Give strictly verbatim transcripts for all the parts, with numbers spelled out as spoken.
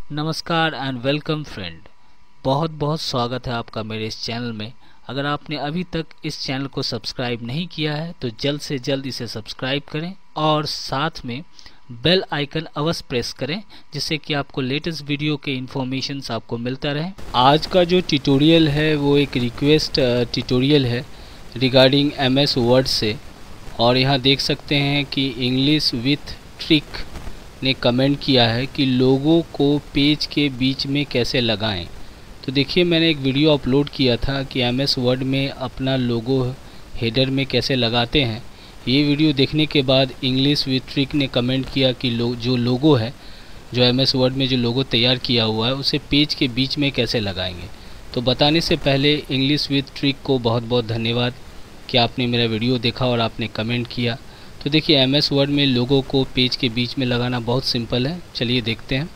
नमस्कार and welcome friend. बहुत बहुत स्वागत है आपका मेरे इस चैनल में। अगर आपने अभी तक इस चैनल को सब्सक्राइब नहीं किया है तो जल्द से जल्द इसे सब्सक्राइब करें और साथ में बेल आइकन अवश्य प्रेस करें, जिससे कि आपको लेटेस्ट वीडियो के इन्फॉर्मेशंस आपको मिलता रहे। आज का जो ट्यूटोरियल है वो एक रिक्वेस्ट ट्यूटोरियल है रिगार्डिंग एम एस वर्ड से, और यहाँ देख सकते हैं कि इंग्लिश विथ ट्रिक ने कमेंट किया है कि लोगों को पेज के बीच में कैसे लगाएं। तो देखिए, मैंने एक वीडियो अपलोड किया था कि एम एस वर्ड में अपना लोगो हेडर में कैसे लगाते हैं। ये वीडियो देखने के बाद इंग्लिश विथ ट्रिक ने कमेंट किया कि लो, जो लोगो है, जो एम एस वर्ड में जो लोगो तैयार किया हुआ है उसे पेज के बीच में कैसे लगाएंगे। तो बताने से पहले इंग्लिश विथ ट्रिक को बहुत बहुत धन्यवाद कि आपने मेरा वीडियो देखा और आपने कमेंट किया। तो देखिए, एम एस वर्ड में लोगों को पेज के बीच में लगाना बहुत सिंपल है। चलिए देखते हैं।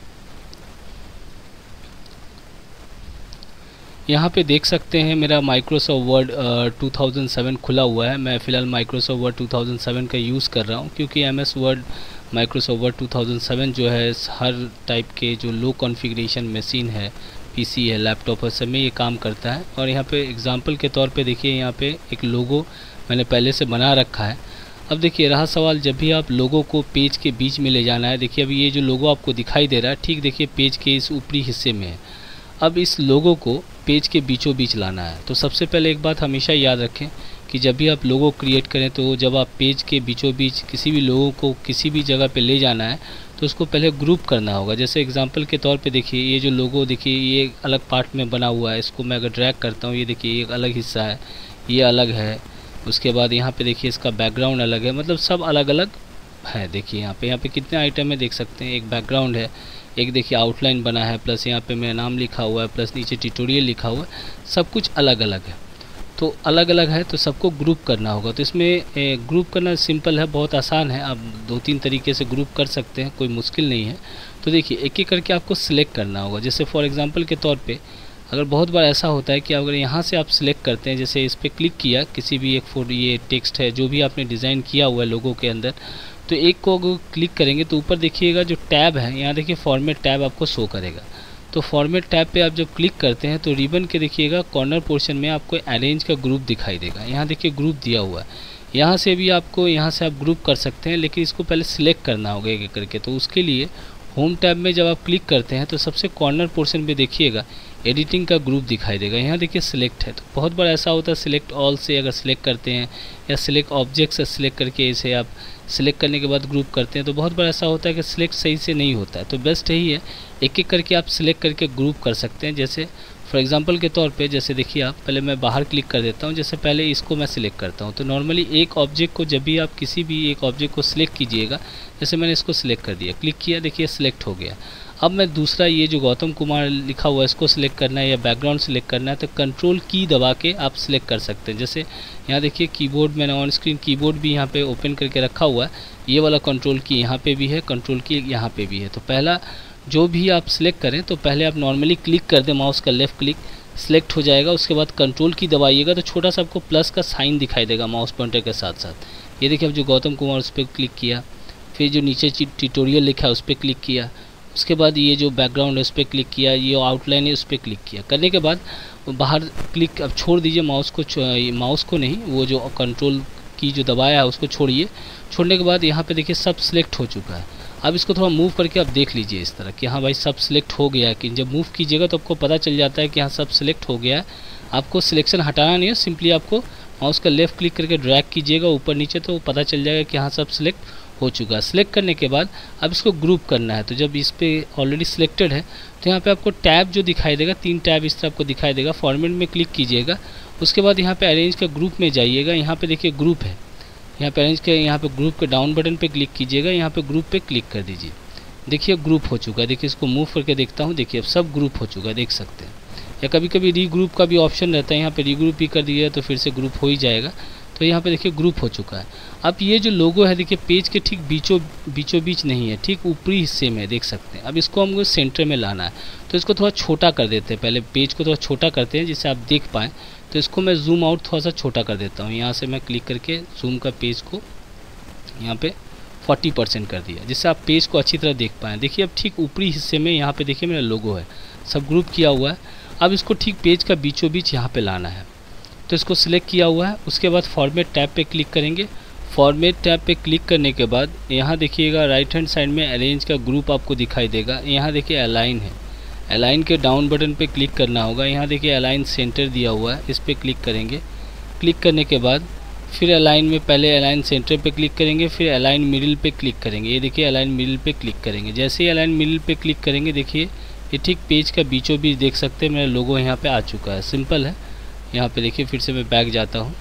यहाँ पे देख सकते हैं मेरा Microsoft Word two thousand seven खुला हुआ है। मैं फ़िलहाल Microsoft Word two thousand seven का यूज़ कर रहा हूँ, क्योंकि M S Word Microsoft Word two thousand seven जो है हर टाइप के जो लो कॉन्फ़िगरेशन मशीन है, पीसी है, लैपटॉप है, सब में ये काम करता है। और यहाँ पे एग्जांपल के तौर पे देखिए, यहाँ पे एक लोगो मैंने पहले से बना रखा है। अब देखिए, रहा सवाल जब भी आप लोगों को पेज के बीच में ले जाना है। देखिए, अभी ये जो लोगो आपको दिखाई दे रहा है, ठीक देखिए पेज के इस ऊपरी हिस्से में है। अब इस लोगो को पेज के बीचों बीच लाना है। तो सबसे पहले एक बात हमेशा याद रखें कि जब भी आप लोगो क्रिएट करें तो जब आप पेज के बीचों बीच किसी भी लोगों को किसी भी जगह पे ले जाना है तो उसको पहले ग्रुप करना होगा। जैसे एग्जांपल के तौर पे देखिए, ये जो लोगो देखिए ये अलग पार्ट में बना हुआ है। इसको मैं अगर ड्रैग करता हूँ, ये देखिए एक अलग हिस्सा है, ये अलग है। उसके बाद यहाँ पे देखिए इसका बैकग्राउंड अलग है, मतलब सब अलग अलग है। देखिए यहाँ पे यहाँ पे कितने आइटम है देख सकते हैं। एक बैकग्राउंड है, एक देखिए आउटलाइन बना है, प्लस यहाँ पे मेरा नाम लिखा हुआ है, प्लस नीचे ट्यूटोरियल लिखा हुआ है। सब कुछ अलग अलग है, तो अलग अलग है तो सबको ग्रुप करना होगा। तो इसमें ग्रुप करना सिंपल है, बहुत आसान है। आप दो तीन तरीके से ग्रुप कर सकते हैं, कोई मुश्किल नहीं है। तो देखिए, एक एक करके आपको सिलेक्ट करना होगा। जैसे फॉर एग्जांपल के तौर पे अगर बहुत बार ऐसा होता है कि अगर यहाँ से आप सिलेक्ट करते हैं, जैसे इस पर क्लिक किया, किसी भी एक फोटो, ये टेक्स्ट है जो भी आपने डिज़ाइन किया हुआ है लोगों के अंदर, तो एक को अगर क्लिक करेंगे तो ऊपर देखिएगा जो टैब है, यहाँ देखिए फॉर्मेट टैब आपको शो करेगा। तो फॉर्मेट टैब पे आप जब क्लिक करते हैं तो रिबन के देखिएगा कॉर्नर पोर्शन में आपको अरेंज का ग्रुप दिखाई देगा। यहाँ देखिए ग्रुप दिया हुआ है, यहाँ से भी आपको, यहाँ से आप ग्रुप कर सकते हैं, लेकिन इसको पहले सिलेक्ट करना होगा एक एक करके। तो उसके लिए होम टैब में जब आप क्लिक करते हैं तो सबसे कॉर्नर पोर्शन में देखिएगा एडिटिंग का ग्रुप दिखाई देगा। यहाँ देखिए सिलेक्ट है। तो बहुत बार ऐसा होता है सिलेक्ट ऑल से अगर सिलेक्ट करते हैं या सिलेक्ट ऑब्जेक्ट से सिलेक्ट करके इसे आप सिलेक्ट करने के बाद ग्रुप करते हैं तो बहुत बार ऐसा होता है कि सिलेक्ट सही से नहीं होता है। तो बेस्ट यही है, एक एक करके आप सिलेक्ट करके ग्रुप कर सकते हैं। जैसे फॉर एग्जांपल के तौर पे, जैसे देखिए आप, पहले मैं बाहर क्लिक कर देता हूँ। जैसे पहले इसको मैं सिलेक्ट करता हूँ। तो नॉर्मली एक ऑब्जेक्ट को, जब भी आप किसी भी एक ऑब्जेक्ट को सिलेक्ट कीजिएगा, जैसे मैंने इसको सिलेक्ट कर दिया, क्लिक किया, देखिए सिलेक्ट हो गया। अब मैं दूसरा, ये जो गौतम कुमार लिखा हुआ है, इसको सिलेक्ट करना है या बैकग्राउंड सिलेक्ट करना है तो कंट्रोल की दबा के आप सिलेक्ट कर सकते हैं। जैसे यहाँ देखिए कीबोर्ड, मैंने ऑन स्क्रीन कीबोर्ड भी यहाँ पे ओपन करके रखा हुआ है। ये वाला कंट्रोल की यहाँ पे भी है, कंट्रोल की यहाँ पे भी है। तो पहला जो भी आप सिलेक्ट करें तो पहले आप नॉर्मली क्लिक कर दें, माउस का लेफ़्ट क्लिक, सिलेक्ट हो जाएगा। उसके बाद कंट्रोल की दबाइएगा तो छोटा सा आपको प्लस का साइन दिखाई देगा माउस पॉइंटर के साथ साथ। ये देखिए, अब जो गौतम कुमार उस पर क्लिक किया, फिर जो नीचे ट्यूटोरियल लिखा है उस पर क्लिक किया, उसके बाद ये जो बैकग्राउंड है उस पर क्लिक किया, ये आउटलाइन है उस पर क्लिक किया। करने के बाद बाहर क्लिक, अब छोड़ दीजिए माउस को, माउस को नहीं, वो जो कंट्रोल की जो दबाया है उसको छोड़िए। छोड़ने के बाद यहाँ पे देखिए सब सिलेक्ट हो चुका है। अब इसको थोड़ा मूव करके आप देख लीजिए इस तरह कि हाँ भाई सब सिलेक्ट हो गया है। कि जब मूव कीजिएगा तो आपको पता चल जाता है कि हाँ सब सिलेक्ट हो गया है। आपको सिलेक्शन हटाना नहीं है, सिंपली आपको माउस का लेफ़्ट क्लिक करके ड्रैग कीजिएगा ऊपर नीचे, तो पता चल जाएगा कि हाँ सब सिलेक्ट हो चुका है। सिलेक्ट करने के बाद अब इसको ग्रुप करना है। तो जब इस पर ऑलरेडी सिलेक्टेड है तो यहाँ पे आपको टैब जो दिखाई देगा, तीन टैब इस तरह आपको दिखाई देगा। फॉर्मेट में क्लिक कीजिएगा, उसके बाद यहाँ पे अरेंज का ग्रुप में जाइएगा। यहाँ पे देखिए ग्रुप है, यहाँ पे अरेंज के, यहाँ पे ग्रुप के डाउन बटन पे क्लिक कीजिएगा, यहाँ पे ग्रुप पे क्लिक कर दीजिए। देखिए ग्रुप हो चुका है। देखिए इसको मूव करके देखता हूँ, देखिए अब सब ग्रुप हो चुका है, देख सकते हैं। या कभी कभी रीग्रुप का भी ऑप्शन रहता है, यहाँ पे रीग्रुप भी कर दीजिएगा तो फिर से ग्रुप हो ही जाएगा। तो यहाँ पे देखिए ग्रुप हो चुका है। अब ये जो लोगो है देखिए पेज के ठीक बीचों बीचों बीच नहीं है, ठीक ऊपरी हिस्से में देख सकते हैं। अब इसको हमको सेंटर में लाना है, तो इसको थोड़ा छोटा कर देते हैं। पहले पेज को थोड़ा छोटा करते हैं जिससे आप देख पाएँ। तो इसको मैं जूम आउट थोड़ा सा छोटा कर देता हूँ। यहाँ से मैं क्लिक करके जूम का पेज को यहाँ पे फोर्टी परसेंट कर दिया, जिससे आप पेज को अच्छी तरह देख पाएँ। देखिए अब ठीक ऊपरी हिस्से में यहाँ पे देखिए मेरा लोगो है, सब ग्रुप किया हुआ है। अब इसको ठीक पेज का बीचों बीच यहाँ पे लाना है, तो इसको सिलेक्ट किया हुआ है। उसके बाद फॉर्मेट टैब पे क्लिक करेंगे। फॉर्मेट टैब पे क्लिक करने के बाद यहाँ देखिएगा राइट हैंड साइड में अरेंज का ग्रुप आपको दिखाई देगा। यहाँ देखिए अलाइन है, अलाइन के डाउन बटन पे क्लिक करना होगा। यहाँ देखिए अलाइन सेंटर दिया हुआ है, इस पर क्लिक करेंगे। क्लिक करने के बाद फिर अलाइन में पहले अलाइन सेंटर पे क्लिक करेंगे, फिर अलाइन मिडिल पे क्लिक करेंगे। ये देखिए अलाइन मिडिल पे क्लिक करेंगे। जैसे ही अलाइन मिडिल पे क्लिक करेंगे देखिए ये ठीक पेज का बीचों बीच देख सकते हैं मेरा लोगो यहाँ पे आ चुका है। सिंपल है। यहाँ पे देखिए फिर से मैं बैक जाता हूँ,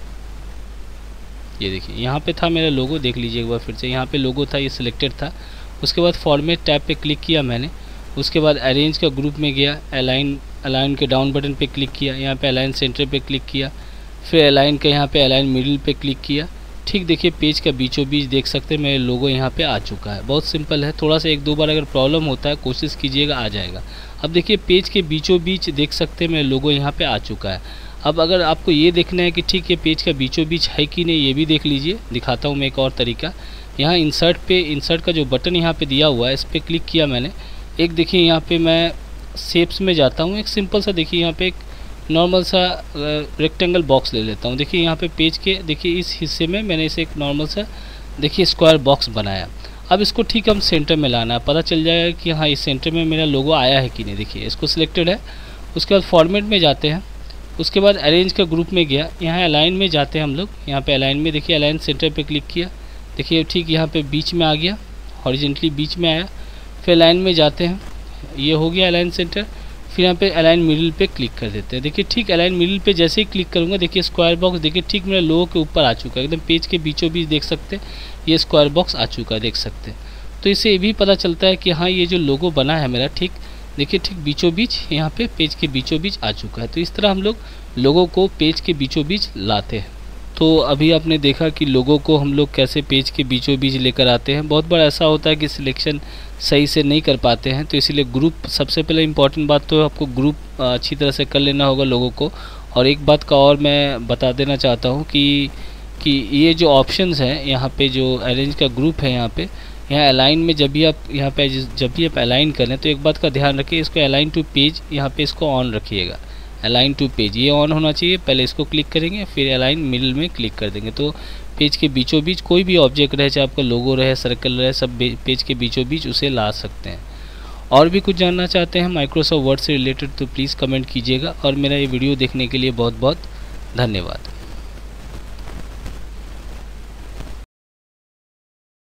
ये देखिए यहाँ पे था मेरा लोगो, देख लीजिए एक बार फिर से। यहाँ पे लोगो था, ये सिलेक्टेड था। उसके बाद फॉर्मेट टैब पे क्लिक किया मैंने। उसके बाद अरेंज का ग्रुप में गया, अलाइन अलाइन के डाउन बटन पे क्लिक किया। यहाँ पे अलाइन सेंटर पे क्लिक किया, फिर अलाइन के यहाँ पे अलाइन मिडिल पे क्लिक किया। ठीक देखिए पेज का बीचों बीच देख सकते हैं मेरे लोगो यहाँ पे आ चुका है। बहुत सिंपल है। थोड़ा सा एक दो बार अगर प्रॉब्लम होता है कोशिश कीजिएगा, आ जाएगा। अब देखिए पेज के बीचों बीच देख सकते हैं मेरे लोगो यहाँ पे आ चुका है। अब अगर आपको ये देखना है कि ठीक है पेज का बीचों बीच है कि नहीं, ये भी देख लीजिए। दिखाता हूँ मैं एक और तरीका। यहाँ इंसर्ट पे इंसर्ट का जो बटन यहाँ पे दिया हुआ है, इस पर क्लिक किया मैंने। एक देखिए यहाँ पे मैं शेप्स में जाता हूँ। एक सिंपल सा देखिए यहाँ पे एक नॉर्मल सा रेक्टेंगल बॉक्स ले लेता हूँ। देखिए यहाँ पे पेज के देखिए इस हिस्से में मैंने इसे एक नॉर्मल सा देखिए स्क्वायर बॉक्स बनाया। अब इसको ठीक हम सेंटर में लाना है, पता चल जाएगा कि हाँ इस सेंटर में मेरा लोगो आया है कि नहीं। देखिए इसको सिलेक्टेड है। उसके बाद फॉर्मेट में जाते हैं। उसके बाद अरेंज का ग्रुप में गया, यहाँ अलाइन में जाते हैं हम लोग। यहाँ पे अलाइन में देखिए अलाइन सेंटर पे क्लिक किया। देखिए ठीक यहाँ पे बीच में आ गया, हॉरिजेंटली बीच में आया। फिर अलाइन में जाते हैं, ये हो गया अलाइन सेंटर। फिर यहाँ पे अलाइन मिडिल पे क्लिक कर देते हैं। देखिए ठीक अलाइन मिडिल पे जैसे ही क्लिक करूँगा देखिए स्क्वायर बॉक्स देखिए ठीक मेरे लोगो के ऊपर आ चुका है, एकदम पेज के बीचों बीच देख सकते हैं ये स्क्वायर बॉक्स आ चुका है, देख सकते हैं। तो इससे ये भी पता चलता है कि हाँ ये जो लोगो बना है मेरा ठीक देखिए ठीक बीचों बीच यहाँ पे पेज के बीचों बीच आ चुका है। तो इस तरह हम लोग लोगों को पेज के बीचों बीच लाते हैं। तो अभी आपने देखा कि लोगों को हम लोग कैसे पेज के बीचों बीच लेकर आते हैं। बहुत बार ऐसा होता है कि सिलेक्शन सही से नहीं कर पाते हैं, तो इसीलिए ग्रुप सबसे पहले इम्पॉर्टेंट बात तो आपको ग्रुप अच्छी तरह से कर लेना होगा लोगों को। और एक बात का और मैं बता देना चाहता हूँ कि कि ये जो ऑप्शंस हैं यहाँ पे जो अरेंज का ग्रुप है यहाँ पे यहाँ अलाइन में जब भी आप यहाँ पे जब भी आप अलाइन करें तो एक बात का ध्यान रखिए, इसको अलाइन टू पेज यहाँ पे इसको ऑन रखिएगा। अलाइन टू पेज ये ऑन होना चाहिए। पहले इसको क्लिक करेंगे, फिर अलाइन मिडिल में क्लिक कर देंगे, तो पेज के बीचों बीच कोई भी ऑब्जेक्ट रहे, चाहे आपका लोगो रहे, सर्कल रहे, सब पेज के बीचों बीच उसे ला सकते हैं। और भी कुछ जानना चाहते हैं माइक्रोसॉफ्ट वर्ड से रिलेटेड तो प्लीज़ कमेंट कीजिएगा। और मेरा ये वीडियो देखने के लिए बहुत बहुत धन्यवाद।